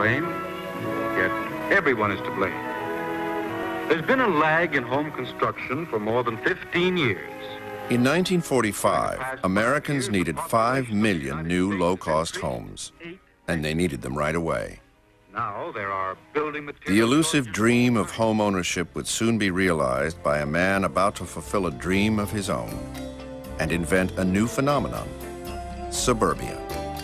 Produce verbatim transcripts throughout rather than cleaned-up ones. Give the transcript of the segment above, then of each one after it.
blame, yet everyone is to blame. There's been a lag in home construction for more than fifteen years. In nineteen forty-five, Americans needed five million new low-cost homes, and they needed them right away. Now there are building materials. The elusive dream of home ownership would soon be realized by a man about to fulfill a dream of his own and invent a new phenomenon, suburbia.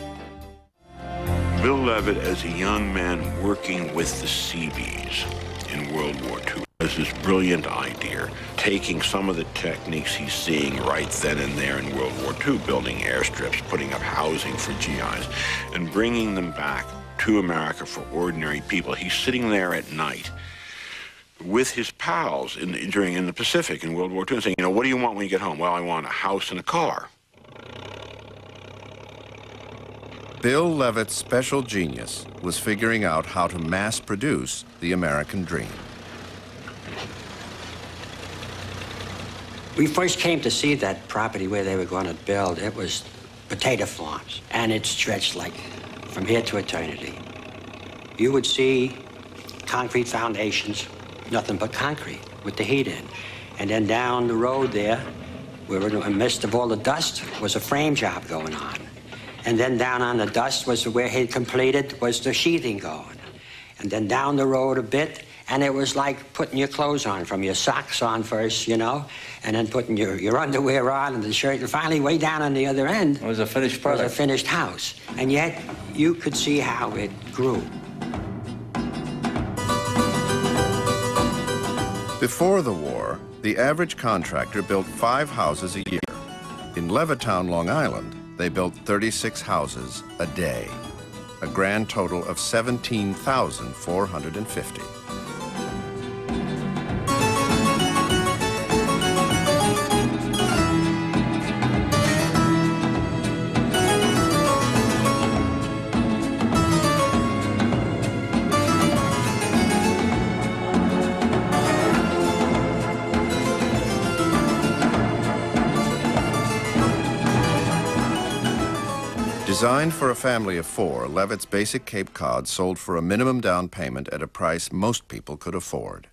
Bill Levitt, as a young man working with the Seabees in World War Two, has this brilliant idea, taking some of the techniques he's seeing right then and there in World War Two, building airstrips, putting up housing for G Is, and bringing them back to America for ordinary people. He's sitting there at night with his pals in, during in the Pacific in World War Two and saying, you know, what do you want when you get home? Well, I want a house and a car. Bill Levitt's special genius was figuring out how to mass produce the American dream. We first came to see that property where they were going to build. It was potato farms, and it stretched like from here to eternity. You would see concrete foundations, nothing but concrete with the heat in. And then down the road there, where in the midst of all the dust, was a frame job going on. And then down on the dust was where he'd completed, was the sheathing going. And then down the road a bit, and it was like putting your clothes on, from your socks on first, you know, and then putting your, your underwear on and the shirt, and finally way down on the other end. It was a finished product. Was a finished house. And yet, you could see how it grew. Before the war, the average contractor built five houses a year. In Levittown, Long Island, they built thirty-six houses a day, a grand total of seventeen thousand four hundred fifty. Designed for a family of four, Levitt's basic Cape Cod sold for a minimum down payment at a price most people could afford.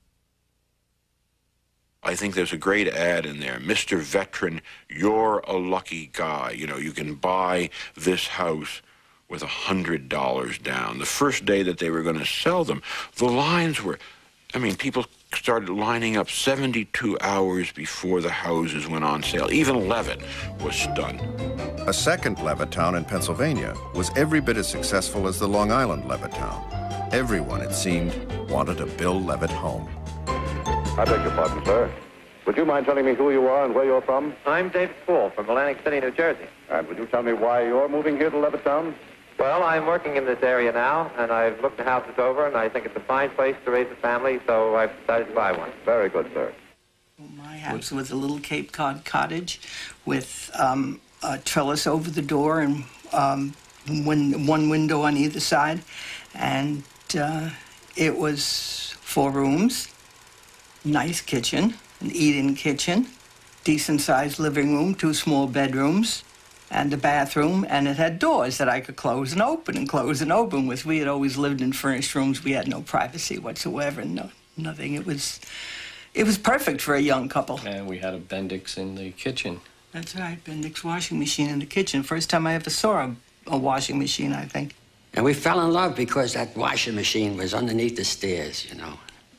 I think there's a great ad in there. Mister Veteran, you're a lucky guy. You know, you can buy this house with a hundred dollars down. The first day that they were going to sell them, the lines were, I mean, people started lining up seventy-two hours before the houses went on sale. Even Levitt was stunned. A second Levittown in Pennsylvania was every bit as successful as the Long Island Levittown. Everyone, it seemed, wanted a Bill Levitt home. I beg your pardon, sir. Would you mind telling me who you are and where you're from? I'm David Spool from Atlantic City, New Jersey. And would you tell me why you're moving here to Levittown? Well, I'm working in this area now, and I've looked the houses over, and I think it's a fine place to raise a family, so I've decided to buy one. Very good, sir. Well, my house was a little Cape Cod cottage with um, a trellis over the door and um, win one window on either side. And uh, it was four rooms, nice kitchen, an eat-in kitchen, decent-sized living room, two small bedrooms, and a bathroom, and it had doors that I could close and open and close and open with. We had always lived in furnished rooms. We had no privacy whatsoever, no, nothing. It was, it was perfect for a young couple. And we had a Bendix in the kitchen. That's right, Bendix washing machine in the kitchen. First time I ever saw a, a washing machine, I think. And we fell in love because that washing machine was underneath the stairs, you know.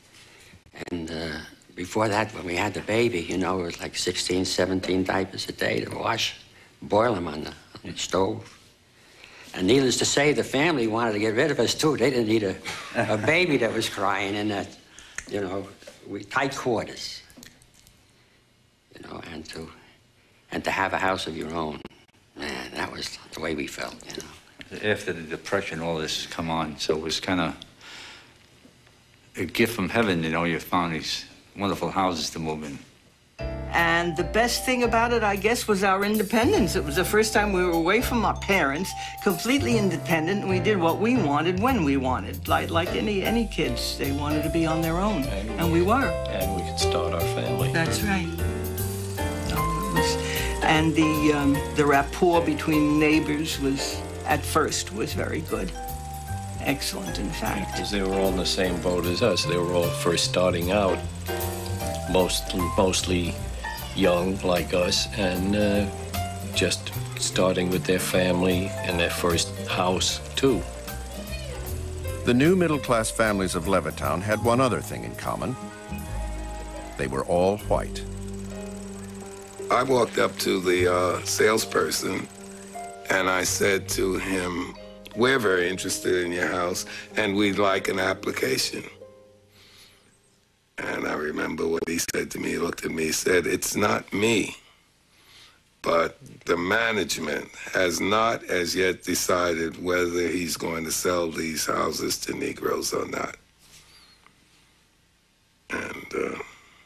And uh, before that, when we had the baby, you know, it was like sixteen, seventeen diapers a day to wash. Boil them on the, on the stove. And needless to say, the family wanted to get rid of us, too. They didn't need a, a baby that was crying in that, you know, we, tight quarters. You know, and to, and to have a house of your own. Man, that was the way we felt, you know. After the Depression, all this has come on, so it was kind of a gift from heaven, you know, you found these wonderful houses to move in. And the best thing about it, I guess, was our independence. It was the first time we were away from our parents, completely independent, and we did what we wanted when we wanted. Like, like any, any kids, they wanted to be on their own, and, and, and we were. And we could start our family. That's right. So it was, and the, um, the rapport between neighbors was, at first, was very good. excellent, in fact. Because they were all in the same boat as us. They were all first starting out, mostly, mostly young like us, and uh, just starting with their family and their first house, too. The new middle-class families of Levittown had one other thing in common. They were all white. I walked up to the uh, salesperson and I said to him, "We're very interested in your house and we'd like an application." And I remember what he said to me. He looked at me, he said, "It's not me, but the management has not as yet decided whether he's going to sell these houses to Negroes or not." And, uh...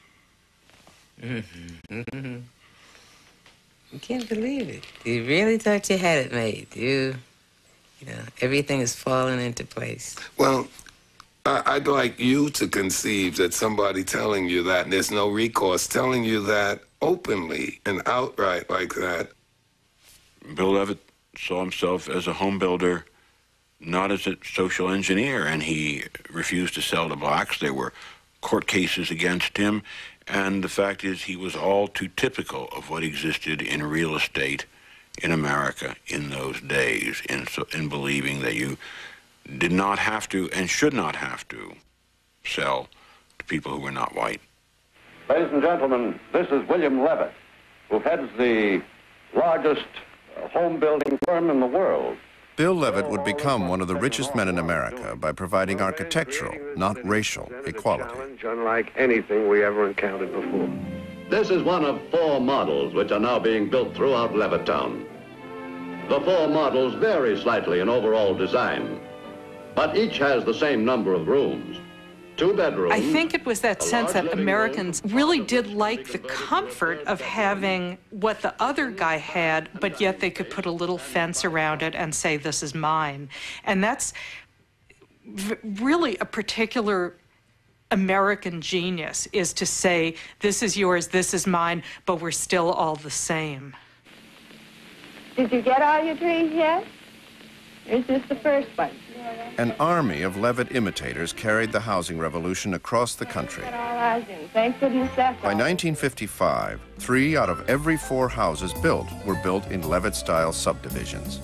Mm-hmm. Mm-hmm. You can't believe it. You really thought you had it made. You, you know, everything is falling into place. Well, I, I'd like you to conceive that somebody telling you that, and there's no recourse, telling you that openly and outright like that. Bill Levitt saw himself as a home builder, not as a social engineer, and he refused to sell to blacks. There were court cases against him, and the fact is he was all too typical of what existed in real estate in America in those days, in, so, in believing that you did not have to and should not have to sell to people who were not white. Ladies and gentlemen, this is William Levitt, who heads the largest home building firm in the world. Bill Levitt would become one of the richest men in America by providing architectural, not racial, equality. Unlike anything we ever encountered before. This is one of four models which are now being built throughout Levittown. The four models vary slightly in overall design, but each has the same number of rooms. Two bedrooms. I think it was that sense that Americans really did like the comfort of having what the other guy had, but yet they could put a little fence around it and say, "This is mine." And that's v really a particular American genius, is to say, "This is yours, this is mine, but we're still all the same." Did you get all your trees yet? Or is this the first one? An army of Levitt imitators carried the housing revolution across the country. Thank goodness that's By nineteen fifty-five, three out of every four houses built were built in Levitt-style subdivisions.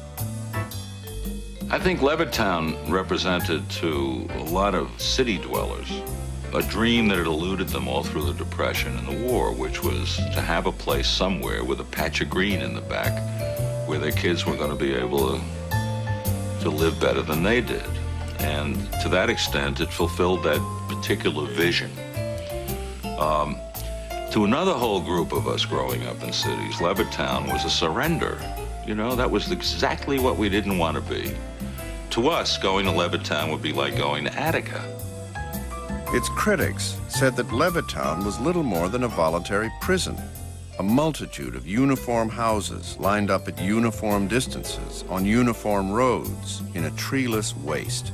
I think Levittown represented to a lot of city dwellers a dream that had eluded them all through the Depression and the war, which was to have a place somewhere with a patch of green in the back where their kids were going to be able to to live better than they did. And to that extent, it fulfilled that particular vision. Um, to another whole group of us growing up in cities, Levittown was a surrender. You know, that was exactly what we didn't want to be. To us, going to Levittown would be like going to Attica. Its critics said that Levittown was little more than a voluntary prison. A multitude of uniform houses lined up at uniform distances on uniform roads in a treeless waste.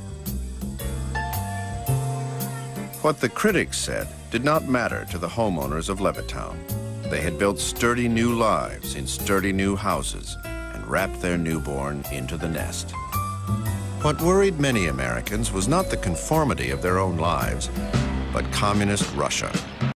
What the critics said did not matter to the homeowners of Levittown. They had built sturdy new lives in sturdy new houses and wrapped their newborn into the nest. What worried many Americans was not the conformity of their own lives, but communist Russia.